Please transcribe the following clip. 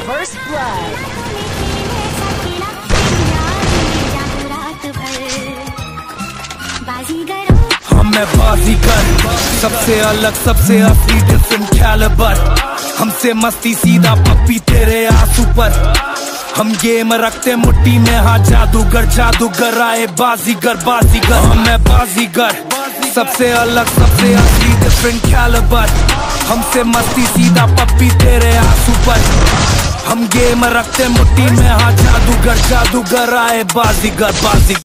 First blood. मैं बाजीगर, सबसे अलग, सबसे असली, डिफरेंट कैलिबर। हमसे मस्ती सीधा पप्पी तेरे आंसू पर। हम गेम रखते मुट्ठी में, हाँ जादूगर, जादूगर आए बाजीगर, बाजीगर। मैं बाजीगर, सबसे अलग, सबसे असली, डिफरेंट कैलिबर। हमसे मस्ती सीधा पप्पी तेरे आंसू पर। हम गेम रखते मुट्ठी में, हाँ जादूगर, जादूगर आए बाजीगर, बाजीगर।